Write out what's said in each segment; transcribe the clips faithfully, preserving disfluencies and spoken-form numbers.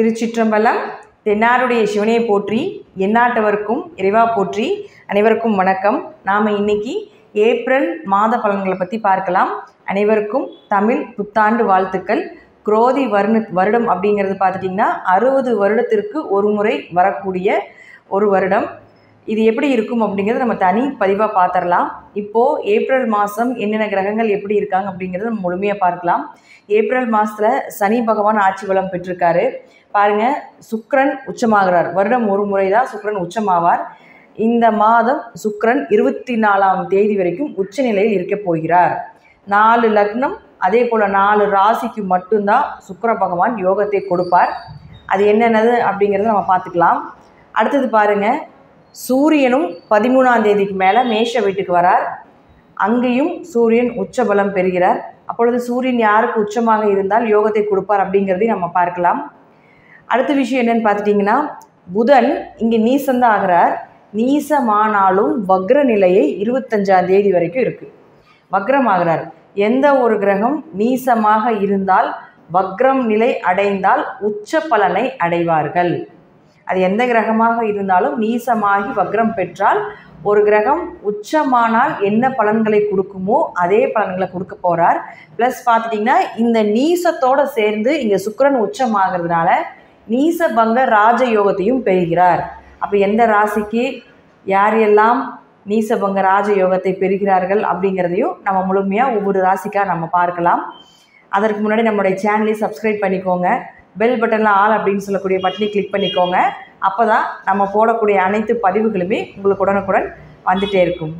திருச்சிற்றம்பலம். தென்னாருடைய சிவனையை போற்றி, எந்நாட்டவருக்கும் இறைவா போற்றி. அனைவருக்கும் வணக்கம். நாம் இன்னைக்கு ஏப்ரல் மாத பலன்களை பற்றி பார்க்கலாம். அனைவருக்கும் தமிழ் புத்தாண்டு வாழ்த்துக்கள். குரோதி வருண வருடம் அப்படிங்கிறது பார்த்துட்டிங்கன்னா அறுபது வருடத்திற்கு ஒரு முறை வரக்கூடிய ஒரு வருடம். இது எப்படி இருக்கும் அப்படிங்கிறது நம்ம தனி பதிவாக பார்த்துடலாம். இப்போது ஏப்ரல் மாதம் என்னென்ன கிரகங்கள் எப்படி இருக்காங்க அப்படிங்கிறத நம்ம முழுமையாக பார்க்கலாம். ஏப்ரல் மாதத்தில் சனி பகவான் ஆட்சி பலம் பெற்றிருக்காரு. பாருங்கள், சுக்கிரன் உச்சமாகிறார். வருடம் ஒரு முறை தான் சுக்கிரன் உச்சமாவார். இந்த மாதம் சுக்கிரன் இருபத்தி நாலாம் தேதி வரைக்கும் உச்ச நிலையில் இருக்க போகிறார். நாலு லக்னம் அதே போல் நாலு ராசிக்கு மட்டும்தான் சுக்கிர பகவான் யோகத்தை கொடுப்பார். அது என்னென்னது அப்படிங்கிறத நம்ம பார்த்துக்கலாம். அடுத்தது பாருங்கள், சூரியனும் பதிமூணாம் தேதிக்கு மேலே மேஷ வீட்டுக்கு வரார். அங்கேயும் சூரியன் உச்ச பலம் பெறுகிறார். அப்பொழுது சூரியன் யாருக்கு உச்சமாக இருந்தால் யோகத்தை கொடுப்பார் அப்படிங்கிறதையும் நம்ம பார்க்கலாம். அடுத்த விஷயம் என்னன்னு பார்த்துட்டிங்கன்னா, புதன் இங்கே நீசந்தான் ஆகிறார். நீசமானாலும் வக்ர நிலையை இருபத்தஞ்சாம் தேதி வரைக்கும் இருக்குது. வக்ரம் ஆகிறார். எந்த ஒரு கிரகம் நீசமாக இருந்தால் வக்ரம் நிலை அடைந்தால் உச்ச பலனை அடைவார்கள். அது எந்த கிரகமாக இருந்தாலும் நீசமாகி வக்ரம் பெற்றால் ஒரு கிரகம் உச்சமானால் என்ன பலன்களை கொடுக்குமோ அதே பலன்களை கொடுக்க போகிறார். ப்ளஸ் பார்த்துட்டிங்கன்னா இந்த நீசத்தோடு சேர்ந்து இங்கே சுக்கிரன் உச்சமாகிறதுனால நீசபங்க ராஜயோகத்தையும் பெறுகிறார். அப்போ எந்த ராசிக்கு யார் எல்லாம் நீசபங்க ராஜயோகத்தை பெறுகிறார்கள் அப்படிங்கிறதையும் நம்ம முழுமையாக ஒவ்வொரு ராசிக்காக நம்ம பார்க்கலாம். அதற்கு முன்னாடி நம்மளுடைய சேனலையும் சப்ஸ்கிரைப் பண்ணிக்கோங்க. பெல் பட்டனில் ஆல் அப்படின்னு சொல்லக்கூடிய பட்டனை கிளிக் பண்ணிக்கோங்க. அப்போ தான் நம்ம போடக்கூடிய அனைத்து பதிவுகளுமே உங்களுக்கு உடனுக்குடன் வந்துகிட்டே இருக்கும்.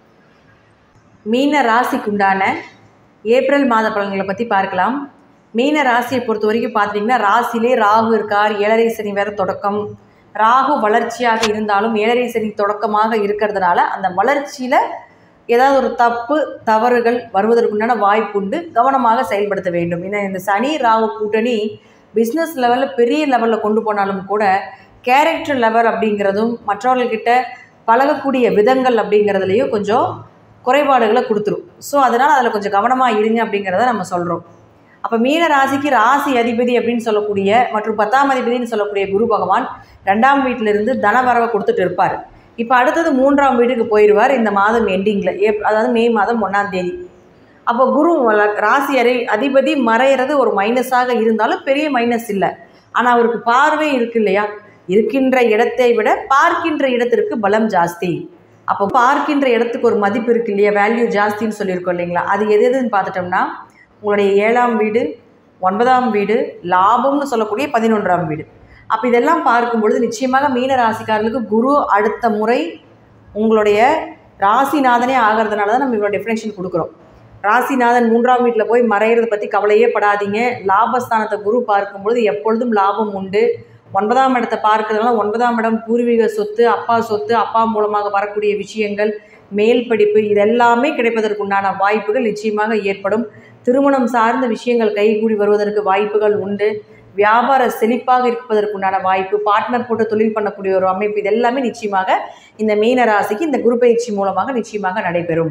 மீன ராசிக்குண்டான ஏப்ரல் மாத பலன்களை பற்றி பார்க்கலாம். மீன ராசியை பொறுத்த வரைக்கும் பார்த்திங்கன்னா, ராசியிலே ராகு இருக்கார். ஏழரை சனி வேறு தொடக்கம். ராகு வளர்ச்சியாக இருந்தாலும் ஏழரை சனி தொடக்கமாக இருக்கிறதுனால அந்த வளர்ச்சியில் ஏதாவது ஒரு தப்பு தவறுகள் வருவதற்குண்டான வாய்ப்புண்டு. கவனமாக செயல்படுத்த வேண்டும். ஏன்னா இந்த சனி ராகு கூட்டணி பிஸ்னஸ் லெவலில் பெரிய லெவலில் கொண்டு போனாலும் கூட கேரக்டர் லெவல் அப்படிங்கிறதும் மற்றவர்கள்கிட்ட பழகக்கூடிய விதங்கள் அப்படிங்கிறதுலையும் கொஞ்சம் குறைபாடுகளை கொடுத்துரும். ஸோ அதனால் அதில் கொஞ்சம் கவனமாக இருங்க அப்படிங்கிறத நம்ம சொல்கிறோம். அப்போ மீன ராசிக்கு ராசி அதிபதி அப்படின்னு சொல்லக்கூடிய மற்றும் பத்தாம் அதிபதினு சொல்லக்கூடிய குரு பகவான் ரெண்டாம் வீட்டிலிருந்து தனவரவை கொடுத்துட்டு இருப்பார். இப்போ அடுத்தது மூன்றாம் வீட்டுக்கு போயிடுவார் இந்த மாதம் எண்டிங்கில், ஏப் அதாவது மே மாதம் ஒன்றாம் தேதி. அப்போ குரு ராசி அறை அதிபதி மறையிறது ஒரு மைனஸாக இருந்தாலும் பெரிய மைனஸ் இல்லை. ஆனால் அவருக்கு பார்வை இருக்கு இல்லையா, இருக்கின்ற இடத்தை விட பார்க்கின்ற இடத்திற்கு பலம் ஜாஸ்தி. அப்போ பார்க்கின்ற இடத்துக்கு ஒரு மதிப்பு இருக்கு இல்லையா, வேல்யூ ஜாஸ்தின்னு சொல்லியிருக்கோம் இல்லைங்களா. அது எது எதுன்னு பார்த்துட்டோம்னா உங்களுடைய ஏழாம் வீடு, ஒன்பதாம் வீடு, லாபம்னு சொல்லக்கூடிய பதினொன்றாம் வீடு. அப்போ இதெல்லாம் பார்க்கும் பொழுது நிச்சயமாக மீன ராசிக்காரர்களுக்கு குரு அடுத்த முறை உங்களுடைய ராசிநாதனே ஆகிறதுனால தான் நம்ம இவ்வளோ டிஃப்ரென்ஷன் கொடுக்குறோம். ராசிநாதன் மூன்றாம் வீட்டில் போய் மறையிறதை பற்றி கவலையே படாதீங்க. லாபஸ்தானத்தை குரு பார்க்கும்பொழுது எப்பொழுதும் லாபம் உண்டு. ஒன்பதாம் இடத்தை பார்க்கறதுனால ஒன்பதாம் இடம் பூர்வீக சொத்து, அப்பா சொத்து, அப்பா மூலமாக வரக்கூடிய விஷயங்கள், மேல் படிப்பு, இதெல்லாமே கிடைப்பதற்குண்டான வாய்ப்புகள் நிச்சயமாக ஏற்படும். திருமணம் சார்ந்த விஷயங்கள் கைகூடி வருவதற்கு வாய்ப்புகள் உண்டு. வியாபார செழிப்பாக இருப்பதற்குண்டான வாய்ப்பு, பார்ட்னர் போட்டு தொழில் பண்ணக்கூடிய ஒரு அமைப்பு, இதெல்லாமே நிச்சயமாக இந்த மீன ராசிக்கு இந்த குரு பயிற்சி மூலமாக நிச்சயமாக நடைபெறும்.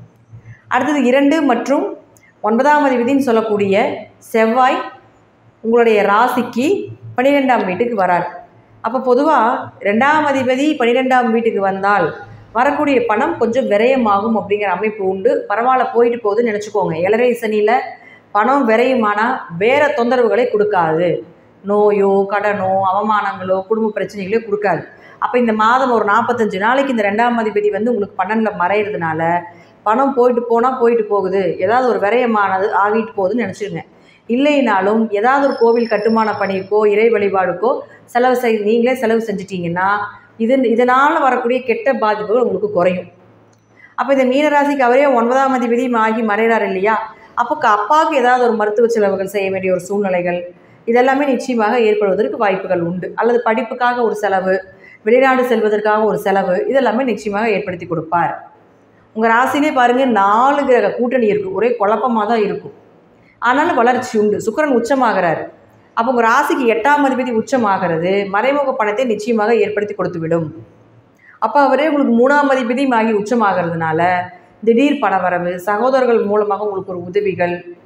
அடுத்தது இரண்டு மற்றும் ஒன்பதாம் அதிபதினு சொல்லக்கூடிய செவ்வாய் உங்களுடைய ராசிக்கு பன்னிரெண்டாம் வீட்டுக்கு வரார். அப்போ பொதுவாக ரெண்டாம் அதிபதி பன்னிரெண்டாம் வீட்டுக்கு வந்தால் வரக்கூடிய பணம் கொஞ்சம் விரயமாகும் அப்படிங்கிற அமைப்பு உண்டு. பரவாயில்ல, போயிட்டு போகுதுன்னு நினச்சிக்கோங்க. ஏழரை சனியில் பணம் விரயமானால் வேறு தொந்தரவுகளை கொடுக்காது. நோயோ கடனோ அவமானங்களோ குடும்ப பிரச்சனைகளோ கொடுக்காது. அப்போ இந்த மாதம் ஒரு நாற்பத்தஞ்சு நாளைக்கு இந்த ரெண்டாம் அதிபதி வந்து உங்களுக்கு பன்னெண்டில் மறையிறதுனால பணம் போயிட்டு போனால் போயிட்டு போகுது, ஏதாவது ஒரு விரயமானது ஆகிட்டு போகுதுன்னு நினச்சிடுங்க. இல்லைனாலும் ஏதாவது ஒரு கோவில் கட்டுமான பணிக்கோ இறை வழிபாடுக்கோ செலவு செய் நீங்களே செலவு செஞ்சிட்டிங்கன்னா இது இதனால் வரக்கூடிய கெட்ட பாதிப்புகள் உங்களுக்கு குறையும். அப்போ இந்த மீனராசிக்கு அவரே ஒன்பதாம் அதிபதியும் ஆகி மறைகிறார் இல்லையா, அப்போ அப்பாவுக்கு ஏதாவது ஒரு மருத்துவ செலவுகள் செய்ய வேண்டிய ஒரு சூழ்நிலைகள் இதெல்லாமே நிச்சயமாக ஏற்படுவதற்கு வாய்ப்புகள் உண்டு. அல்லது படிப்புக்காக ஒரு செலவு, வெளிநாடு செல்வதற்காக ஒரு செலவு, இதெல்லாமே நிச்சயமாக ஏற்படுத்தி கொடுப்பார். உங்கள் ராசிலே பாருங்கள், நாலு கிரக கூட்டணி இருக்குது. ஒரே குழப்பமாக தான் இருக்கும். ஆனாலும் வளர்ச்சி உண்டு. சுக்கிரன் உச்சமாகிறார். அப்போ உங்கள் ராசிக்கு எட்டாம் அதிபதி உச்சமாகிறது மறைமுக பணத்தை நிச்சயமாக ஏற்படுத்தி கொடுத்துவிடும். அப்போ அவரே உங்களுக்கு மூணாம் அதிபதியும் ஆகி உச்சமாகிறதுனால திடீர் பணவரவு, சகோதரர்கள் மூலமாக உங்களுக்கு ஒரு உதவிகள்,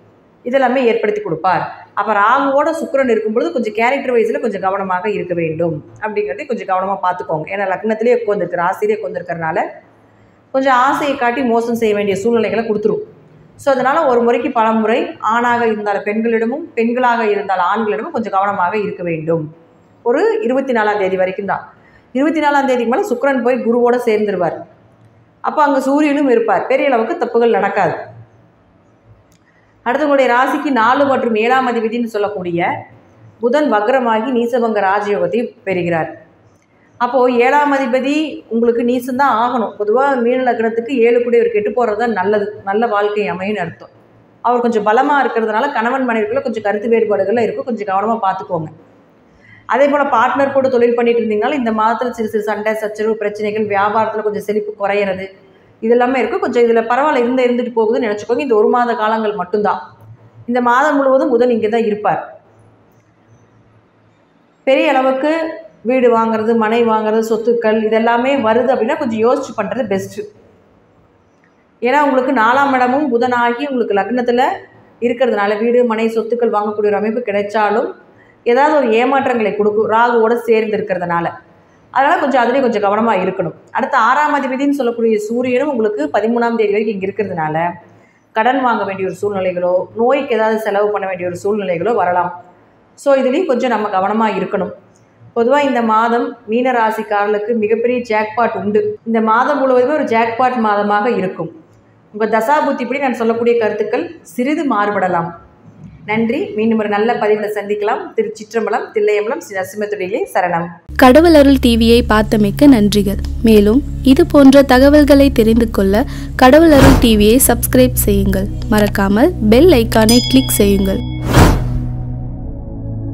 இதெல்லாமே ஏற்படுத்தி கொடுப்பார். அப்போ ராகுவோட சுக்கிரன் இருக்கும்பொழுது கொஞ்சம் கேரக்டர் வைஸில் கொஞ்சம் கவனமாக இருக்க வேண்டும் அப்படிங்கிறதையும் கொஞ்சம் கவனமாக பார்த்துக்கோங்க. ஏன்னா லக்னத்திலே உட்காந்துருக்கு, ராசியிலே உட்காந்துருக்கறனால கொஞ்சம் ஆசையை காட்டி மோசம் செய்ய வேண்டிய சூழ்நிலைகளை கொடுத்துரும். ஸோ அதனால் ஒரு முறைக்கு பல முறை ஆணாக இருந்தால் பெண்களிடமும் பெண்களாக இருந்தால் ஆண்களிடமும் கொஞ்சம் கவனமாக இருக்க வேண்டும். ஒரு இருபத்தி நாலாம் தேதி வரைக்கும் தான். இருபத்தி நாலாம் தேதிக்கு மேலே சுக்கிரன் போய் குருவோடு சேர்ந்துருவார். அப்போ அங்கே சூரியனும் இருப்பார். பெரிய அளவுக்கு தப்புகள் நடக்காது. அடுத்தவங்களுடைய ராசிக்கு நாலு மற்றும் ஏழாம் அதிபதினு சொல்லக்கூடிய புதன் வக்ரமாகி நீசபங்க ராஜயோகத்தை பெறுகிறார். அப்போது ஏழாம் அதிபதி உங்களுக்கு நீசம்தான் ஆகணும். பொதுவாக மீன லக்னத்துக்கு ஏழு கூட இவர் கெட்டு போகிறது தான் நல்லது, நல்ல வாழ்க்கை அமைன்னு அர்த்தம். அவர் கொஞ்சம் பலமாக இருக்கிறதுனால கணவன் மனைவிக்குள்ள கொஞ்சம் கருத்து வேறுபாடுகள்லாம் இருக்கும், கொஞ்சம் கவனமாக பார்த்துக்கோங்க. அதே போல் பார்ட்னர் கூட தொழில் பண்ணிட்டு இருந்தீங்கனாலும் இந்த மாதத்தில் சிறு சிறு சண்டை சச்சரவு பிரச்சனைகள், வியாபாரத்தில் கொஞ்சம் செழிப்பு குறையிறது இதெல்லாமே இருக்கும். கொஞ்சம் இதில் பரவாயில்ல இருந்த இருந்துட்டு போகுதுன்னு நினச்சிக்கோங்க. இந்த ஒரு மாத காலங்கள் மட்டும்தான். இந்த மாதம் முழுவதும் புதன் இங்கே தான் இருப்பார். பெரிய அளவுக்கு வீடு வாங்குறது, மனை வாங்குறது, சொத்துக்கள் இதெல்லாமே வருது அப்படின்னா கொஞ்சம் யோசிச்சு பண்ணுறது பெஸ்ட்டு. ஏன்னா உங்களுக்கு நாலாம் இடமும் புதனாகி உங்களுக்கு லக்னத்தில் இருக்கிறதுனால வீடு மனை சொத்துக்கள் வாங்கக்கூடிய ஒரு அமைப்பு கிடைச்சாலும் ஏதாவது ஒரு ஏமாற்றங்களை கொடுக்கும் ராகுவோடு சேர்ந்து இருக்கிறதுனால. அதனால் கொஞ்சம் அதுலேயே கொஞ்சம் கவனமாக இருக்கணும். அடுத்து ஆறாம் அதிபதினு சொல்லக்கூடிய சூரியனும் உங்களுக்கு பதிமூணாம் தேதி வரைக்கும் இங்கே இருக்கிறதுனால கடன் வாங்க வேண்டிய ஒரு சூழ்நிலைகளோ, நோய்க்கு ஏதாவது செலவு பண்ண வேண்டிய ஒரு சூழ்நிலைகளோ வரலாம். ஸோ இதுலேயும் கொஞ்சம் நம்ம கவனமாக இருக்கணும். பொதுவாக இந்த மாதம் மீன ராசிக்காரர்களுக்கு மிகப்பெரிய ஜாக்பாட் உண்டு. இந்த மாதம் முழுவதுமே ஒரு ஜாக்பாட் மாதமாக இருக்கும். உங்கள் தசாபுத்திப்படி நான் சொல்லக்கூடிய கருத்துக்கள் சிறிது மாறுபடலாம். நன்றி. மீண்டும் ஒரு நல்ல பதிவில் சந்திக்கலாம். திருச்சிற்றம்பலம், தில்லையம்பலம், ஸ்ரீ நரசிம்மத்துடியிலே சரணம். கடவுள் அருள் டிவியை பார்த்தமைக்க நன்றிகள். மேலும் இது போன்ற தகவல்களை தெரிந்து கொள்ள கடவுள் அருள் டிவியை சப்ஸ்கிரைப் செய்யுங்கள். மறக்காமல் பெல் ஐக்கானை கிளிக் செய்யுங்கள்.